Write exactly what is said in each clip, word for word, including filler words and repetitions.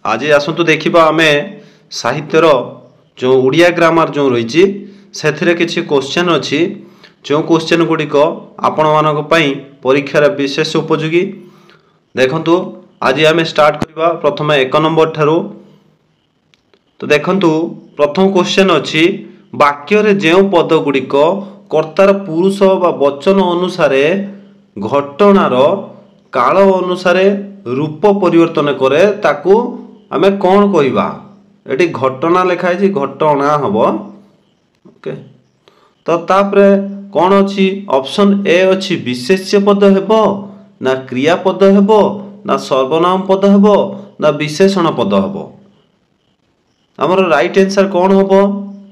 आज आसतु देखा आम साहित्यर जो उड़िया ग्रामर जो रही से किसी क्वेश्चन अच्छी जो क्वेश्चन गुड़िक आपण मान परीक्षार विशेष उपयोगी देखंतु। आज आम स्टार्ट करवा प्रथम एक नंबर ठारू। तो देखंतु प्रथम क्वेश्चन अच्छी वाक्य रे जो पद गुड़िक कर्तार पुरुष बा वचन अनुसार घटनार काल अनुसार रूप परिवर्तन करे ताकू आमे कौन कहवा। एटी घटना लिखाई छी घटना हबो ओके। तो तापरे कौन अच्छी ऑप्शन ए अच्छी विशेष्य पद हेबो ना क्रियापद हेबो ना सर्वनाम पद हेबो ना विशेषण पद हेबो। हमर राइट आंसर कौन हेबो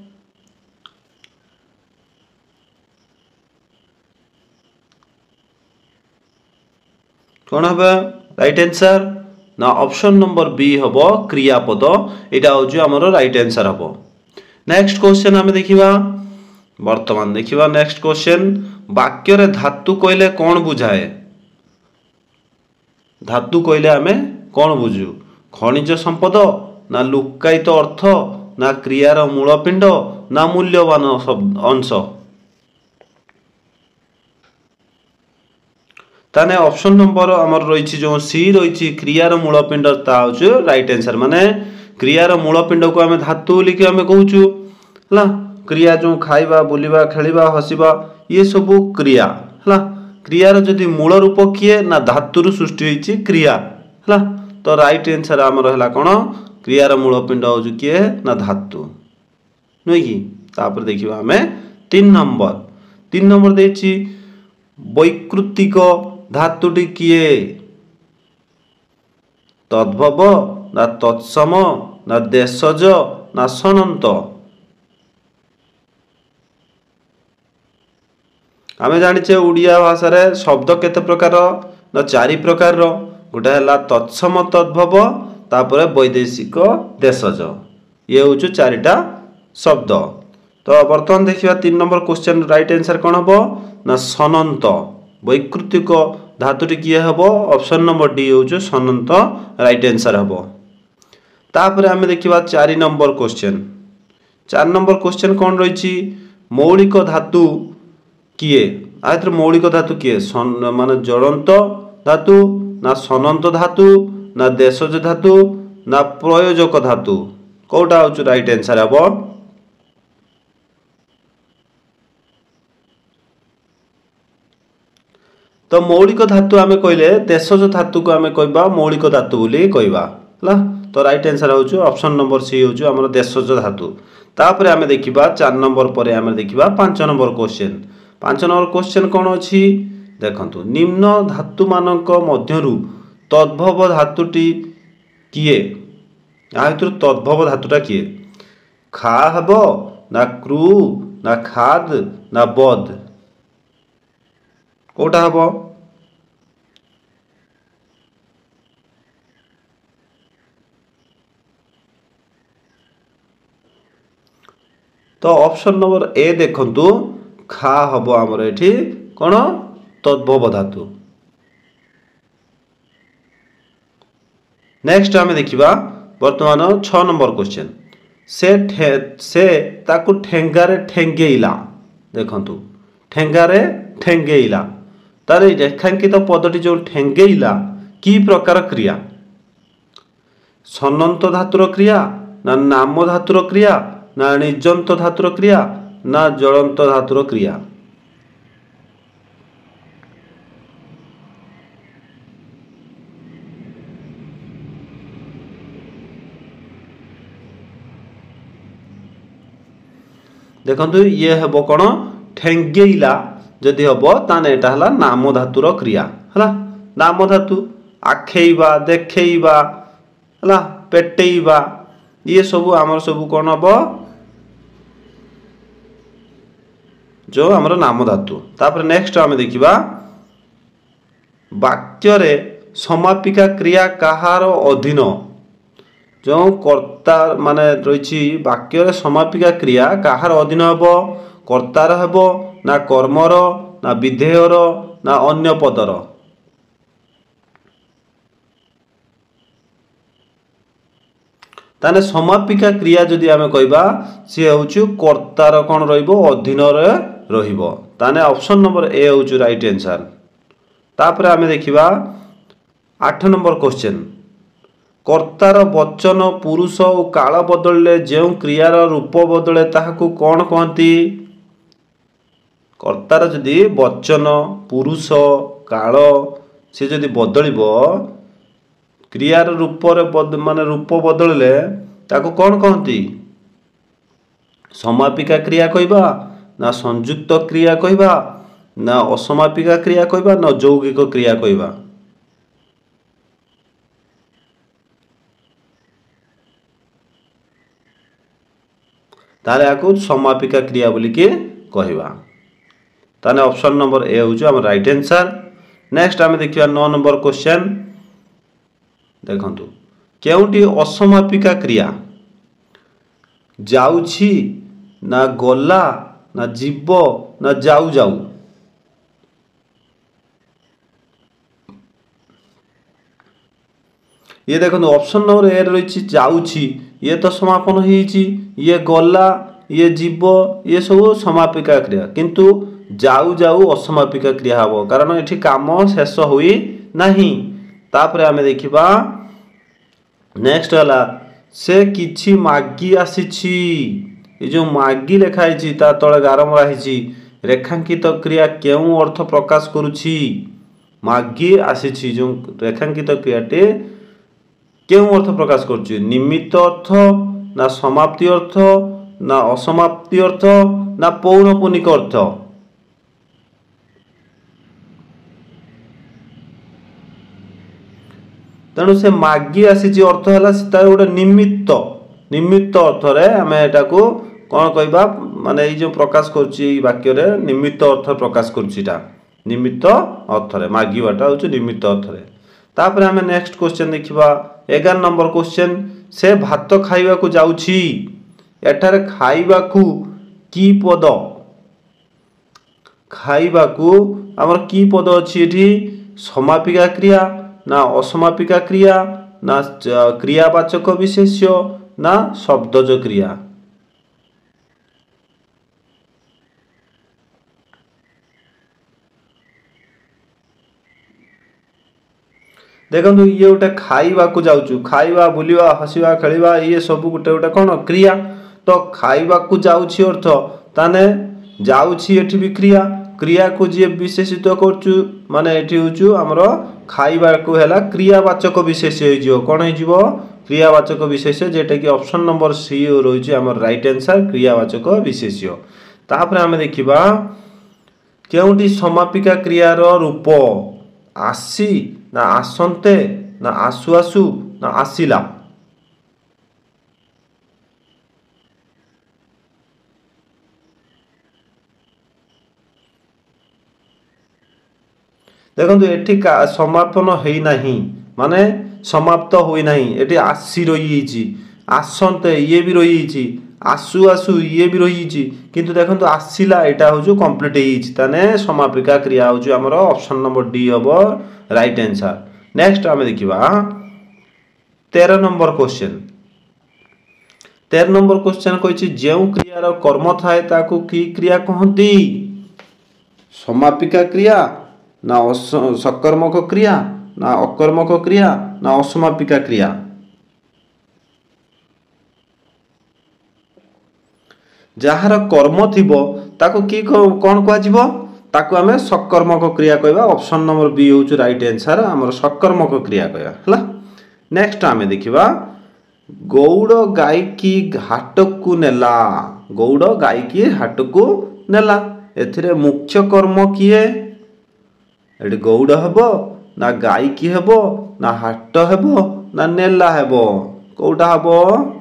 कौन हेबो राइट आंसर ना ऑप्शन नंबर बी हेबो क्रियापद। एटा होजु हमर राइट आंसर हेबो। नेक्स्ट क्वेश्चन हमें देखिबा वर्तमान देखिबा नेक्स्ट क्वेश्चन वाक्य रे धातु कहले कौन बुझाए। धातु कहले आमे कौन बुझू खनिज संपद ना लुकायित अर्थ ना क्रियार मूलपिंड ना मूल्यवान अंश। ताने ऑप्शन नंबर हमर रही जो सी रही क्रियार मूलपिंड ता होछु राइट आंसर। माने क्रियार मूलपिंड को आमे धातु लिखि आमे कहूछु हला। क्रिया जो खाइबा बुलिबा खेलिबा हसिबा ये सब क्रिया हला। क्रियार जदि मूल रूप किए ना धातु सृष्टि होइछि क्रिया हला। तो राइट आंसर हमर हला कोन क्रियार मूलपिंड होछु किए ना धातु नय कि। तापर देखिबा हमें तीन नंबर तीन नंबर देछि वैकृतिक धातुटी किए तद्भव ना तत्सम ना देशज ना सनंत। आमे जानिछे उड़िया भाषा रे शब्द केते प्रकार ना चारि प्रकार रो। गोटे हला तत्सम तद्भव तापर वैदेशिक देशज ये होछु चारिटा शब्द। तो वर्तमान देखिबा तीन नंबर क्वेश्चन राइट आंसर कोन हबो ना सनंत। वैकृतिक धातुटी किए हबो ऑप्शन नंबर डी होछु सनंत राइट आंसर हबो। तापर आमे देखिबा चार नंबर क्वेश्चन चार नंबर क्वेश्चन कोन रहिछि मौलिक धातु किए। आयतर मौलिक धातु किए माने जड़ंत धातु ना सनंत धातु ना देशज धातु ना प्रयोजक धातु कोटा होछु राइट आंसर हबो। तो मौलिक धातु आमे कहले देशज धातु को आमे कहबा मौलिक धातु बोली कहबा हला। तो राइट आंसर होछु ऑप्शन नंबर सी होछु हमर देशज धातु। तापर आमे देखिबा चार नंबर परे आमे देखिबा पाँच नंबर क्वेश्चन। पाँच नंबर क्वेश्चन कोन अछि देखंतु निम्न धातु मानक मध्यरु तद्भव धातुटी किए। आयतर तद्भव धातुटा किए खा हबो ना क्रू ना खाद ना बद कोटा हबो। तो ऑप्शन नंबर ए देखंतु खा हबो हमर एठी कोन तद्भव धातु। नेक्स्ट हमें देखिबा वर्तमान छह नंबर क्वेश्चन से ठे, से ताकु ठेंगारे ठेंगेइला। देखंतु ठेंगारे ठेंगेइला तारे रेखांकित पदटी जो ठेंगेइला की प्रकार क्रिया सनंत धातुर क्रिया ना नाम धातुर क्रिया ना निजंत धातुर क्रिया ना जड़ंत धातुर क्रिया। देखंतु ये हेबो कोन ठेंगेइला जदि हबो ताने एटा हला नाम धातुर क्रिया हला। नाम धातु आखेइबा देखेइबा हला पेटेइबा ये सब हमर सब कोन हबो जो हमर नाम धातु। तापर नेक्स्ट हमें देखिबा वाक्य रे समापिका क्रिया कहार अधीन। जो कर्ता माने रहिछि वाक्य रे समापिका क्रिया कहार अधीन हबो कर्तार हबो ना कर्मर ना विधेयर ना अन्य पदर। ताने समापिका क्रिया जदि आमे कहबा सी होउछु कर्तार कोन रहइबो अधीन रे रहिबो ताने ऑप्शन नंबर ए होउछु राइट आंसर। तापर आमे देखिबा आठ नंबर क्वेश्चन कर्तार वचन पुरुष और काल बदलले जे क्रियार रूप बदले ताहाकू कोन कहंती। कर्तार जदि वचन पुरुष काल से जदि बदलिबो क्रियार रूप रे माने रूप बदलले ताको कोन कहंती। समापिका क्रिया कहबा ना संयुक्त क्रिया कहबा ना असमापिका क्रिया कहबा ना यौगिक क्रिया कहबा। ताले आकु समापिका क्रिया बोली के कहबा। ताने ऑप्शन नंबर ए होउछु हम राइट आंसर। नेक्स्ट आमे देखिबा नौ नंबर क्वेश्चन देखंतु केउटी असमापिका क्रिया जाउछि ना गला ना जीव ना जाऊ जाऊ। ये देखो ऑप्शन नंबर ए रही जाउछि ये तो समापन होइछि ये गला ये जीव ये सब समापिका क्रिया किंतु जाऊ जाऊ असमापिका क्रिया हबो कारण एठी काम शेष होई नाही। तापर आमे देखिबा नेक्स्ट वाला से किछि मागी आसीछि ये जो मागी लिखा है ता तले गारम रही रेखांकित क्रिया केउ अर्थ प्रकाश करुछि। मागी आसीछि जो रेखांकित क्रियाटे केउ अर्थ प्रकाश करुछि निमित्त अर्थ ना समाप्ति अर्थ ना असमाप्ति अर्थ ना पौनपुनिक अर्थ। तेणु से मागी आसीछि अर्थ है तार गोटे निमित्त निमित्त अर्थ रे आमे एटा को कौन कहबा माने ये जो प्रकाश करुछि वाक्य रे निमित्त अर्थ प्रकाश करुछिटा निमित्त अर्थ रे मागीवाटा होछि निमित्त अर्थ रे। तापर आमे नेक्स्ट क्वेश्चन देखिबा ग्यारह नंबर क्वेश्चन से भात खाइबा को जाउछि एठारे खाइबा को की पद खाइबा को हमर की पद अछि एठी समापिका क्रिया ना असमापिका क्रिया ना क्रियावाचक विशेष्य ना शब्दज क्रिया। देखो ये गोटे खाइबा को जाउछु खाइबा बुलिबा हसिबा खेलिबा ये सब गोटे गोटे कोन क्रिया तो खाइबा को जाउछि अर्थ ताने जाउछि एठी भी क्रिया क्रिया को जे विशेषित करछु माने एठी होछु हमरो खाइबा को हैला क्रियावाचक विशेष्य होई जिवो कोन होई जिवो क्रियावाचक विशेष्य जेटा कि ऑप्शन नंबर सी रही है हमर राइट आंसर क्रियावाचक विशेष्य। तापर आमे देखिबा केउटी समापिका क्रियार रूप आसी ना आसंते ना आसु आसु ना आसिला। देखो एठी समापन होई नाही माने समाप्त होई नाही एठी आसी रही छि आसंते ये भी रही छि आसु आसु ये भी रही छि किंतु देखो आसिला एटा होजु कंप्लीट होई छि ताने समापिका क्रिया होजु हमर ऑप्शन नंबर डी हबो राइट आंसर। नेक्स्ट आमे देखिबा तेरह नंबर क्वेश्चन तेरह नंबर क्वेश्चन कहिछि जेउ क्रियार कर्म थाए ताकू की क्रिया कहंती समापिका क्रिया ना सकर्मक क्रिया ना अकर्मक क्रिया ना असमापिका क्रिया। जहार कर्म थिबो ताको की कोन कहआ जिवो ताको हमें सकर्मक क्रिया कहबा ऑप्शन नंबर बी होउछु राइट आंसर हमर सकर्मक क्रिया कहबा हला। नेक्स्ट आमे देखिबा गौड़ गाय की हाट को नेला गौड़ गाय की हाट को नेला एथिरे मुख्य कर्म किए एडी गौड़ हेबो ना गाय की हेबो ना हाट हेबो ना नेला हेबो कोटा हेबो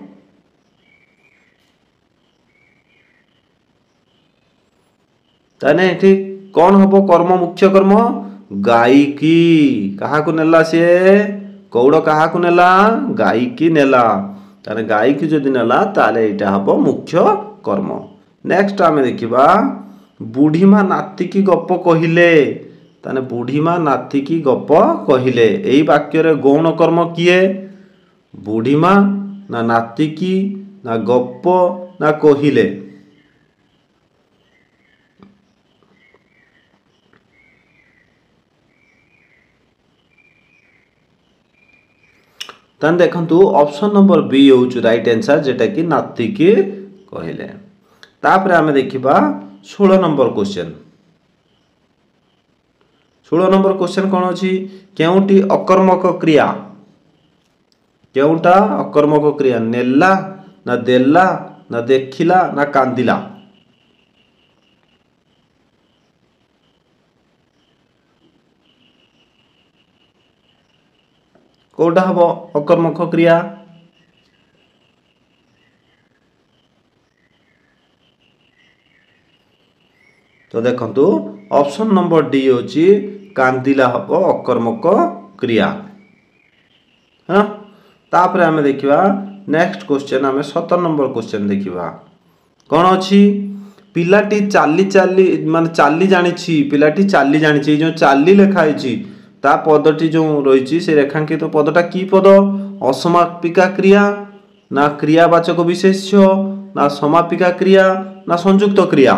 ताने एठी कौन हेबो कर्म मुख्य कर्म गाय की कहा को नेला से गौड़ कहा को नेला गाय की नेला ताने गाय की जदि नेला ताले एटा हेबो मुख्य कर्म। नेक्स्ट आमे देखिबा बुढ़ीमा नाती की गप कहिले ताने बुढ़ीमा नाती की गप कहिले एई वाक्य रे गौण कर्म किए बुढ़ीमा ନା ନାତିକି ନା ଗପ ନା କହିଲେ। ତାହେଲେ ଦେଖନ୍ତୁ ऑप्शन नंबर बी होउछु राइट आंसर जेटा कि नातिकी कहले। तापर आमे देखिबा सोलह नंबर क्वेश्चन। सोलह नंबर क्वेश्चन कौन अछि केउटी अकर्मक क्रिया केउटा अकर्मक क्रिया नेला ना देला ना देखिला ना कांदिला। कोटा हबो अकर्मक क्रिया तो देखंतु ऑप्शन नंबर डी होची कांदिला हबो अकर्मक क्रिया। हाँ तापर आमे देखिबा नेक्स्ट क्वेश्चन आमे सत्रह नंबर क्वेश्चन देखिबा कौन अछि पिलाटी चाली चाली माने चाली जानिछि पिलाटी चाली जानिछि जो चाली लेखा आइछि ता पदटी जो रहिछि से रेखांकित तो पदटा की पद असमापिका क्रिया ना क्रियावाचक विशेष्य ना समापिका क्रिया ना संयुक्त क्रिया।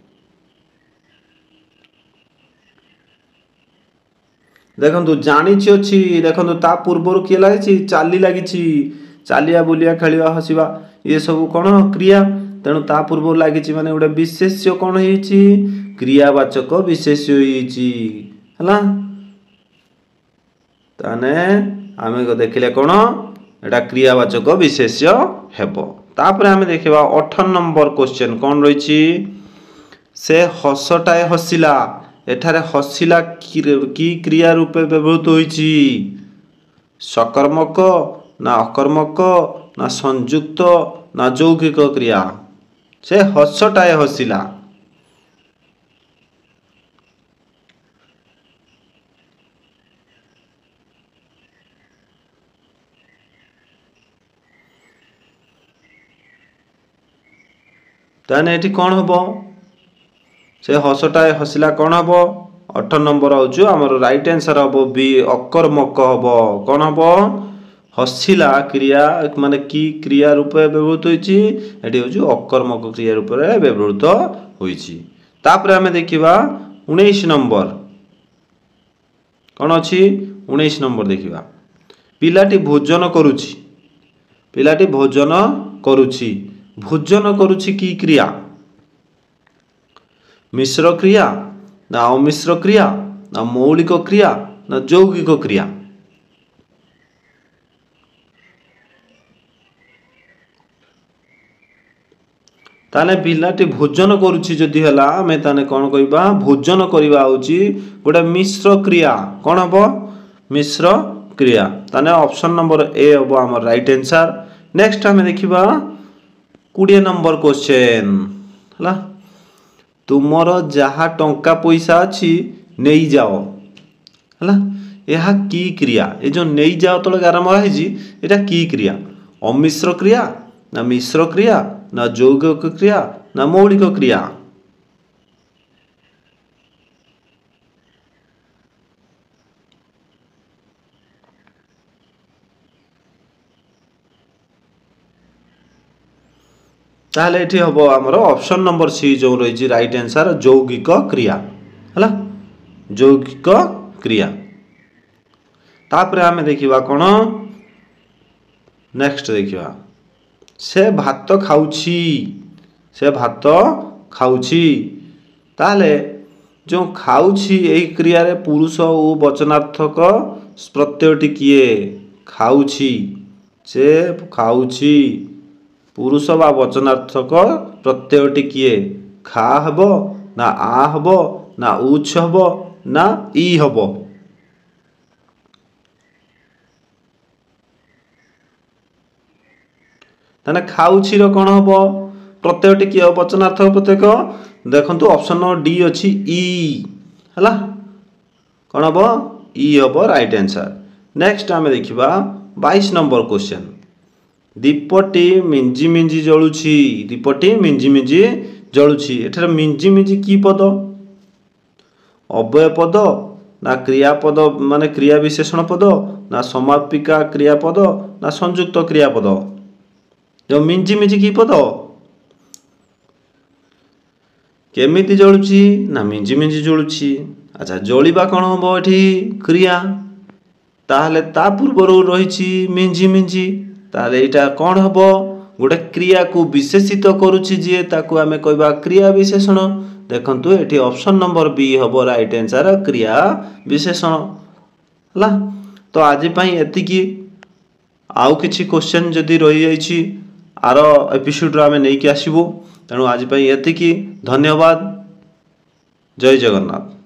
देखंतु जानिछि अछि देखंतु ता पूर्वरु के लागिछि चाली लागिछि चालिया बुलिया खेलिया हसिबा ये सब कोन क्रिया तेणु ता पूर्व लागिछि माने गोटे विशेष्य कोन हेछि क्रियावाचक विशेष्य हेछि हला। ताने आमे को देखिले कोन एटा क्रियावाचक विशेष्य हेबो। तापर आमे देखिबा अठारह नंबर क्वेश्चन कोन रहिछि से हसटाए हसिला एठारे हसिला की क्रिया रूपे व्यवहृत होइछि सकर्मक ना अकर्मक ना संयुक्त ना यौगिक क्रिया से हसटाए हसिला। ताने एठी कोन हबो से हसटाए हसिला कोन हबो अठारह नंबर आउछु हमर राइट आंसर हबो बी अकर्मक हबो कोन हबो हसिला क्रिया माने की क्रिया रूपे व्यवहृत होइछि एठी होछु अकर्मक क्रिया रूपे व्यवहृत होइछि। तापर हमें देखिबा उन्नीस नंबर कोन अछि उन्नीस नंबर देखिबा पिलाटी भोजन करूछि पिलाटी भोजन करूछि भोजन करूछि की क्रिया मिश्र क्रिया ना अमिश्र क्रिया ना मौलिक क्रिया ना यौगिक क्रिया। ताने पिलाटी भोजन करूछि जदि हला हमें ताने कोन कहिबा भोजन करिबा होछि गोटे मिश्र क्रिया कोन हबो मिश्र क्रिया ताने ऑप्शन नंबर ए हबो हमर राइट आंसर। नेक्स्ट हमें देखिबा बीस नंबर क्वेश्चन हला तुमरो जहा टंका पैसा अछि नेई जाओ हला यहा की क्रिया ए जो नेई जाओ तले आरंभ होइछि एटा की क्रिया अमिश्र क्रिया ना मिश्र क्रिया ना यौगिक क्रिया ना मौलिक क्रिया। ताहले एठी हबो हमरो ऑप्शन नंबर सी जो रहिछि राइट आंसर यौगिक क्रिया हला यौगिक क्रिया। तापर हमें देखिबा कोन नेक्स्ट देखिबा से भात खाउछि से भात खाउछि ताहले जो खाउछि एही क्रिया रे पुरुष ओ वचनार्थक प्रत्ययटी किए खाउछि से खाउछि पुरुष बा वचनार्थक प्रत्ययटी किए खा हबो ना आ हबो ना उच्च हबो ना ई हबो। ताने खाउछि रो कोन हबो प्रत्ययटी किए वचनार्थक प्रत्यय देखंतु ऑप्शन नंबर डी अछि ई हला कोन हबो ई हबो राइट आंसर। नेक्स्ट हमें देखिबा बाईस नंबर क्वेश्चन दीपटी मिंजी मिंजी जळुछि दीपटी मिंजी मिंजी जळुछि एठार मिंजी मिंजी की पद अव्यय पद ना क्रियापद माने क्रिया विशेषण पद ना समापिका क्रियापद ना संयुक्त क्रियापद। जो मिंजी मिंजी कि पद केमिति जलुची ना मिंजी मिंजी जलुची। अच्छा जलिबा कौन हम एठी क्रिया ताहले ता पूर्वर रही मिंजी मिंजी ताहले एटा कौन हम गोटे क्रिया को विशेषित करुची जी ताकू आम कहवा क्रिया विशेषण। देखंतु एठी ऑप्शन नंबर बी हम राइट आंसर क्रिया विशेषण हला। तो आज पई एतिकी आउ किछि क्वेश्चन जदि रही जाइछि आर एपिसोड रो आमे नै कि आसीबो। तेणु आज पई एतिकी धन्यवाद। जय जगन्नाथ।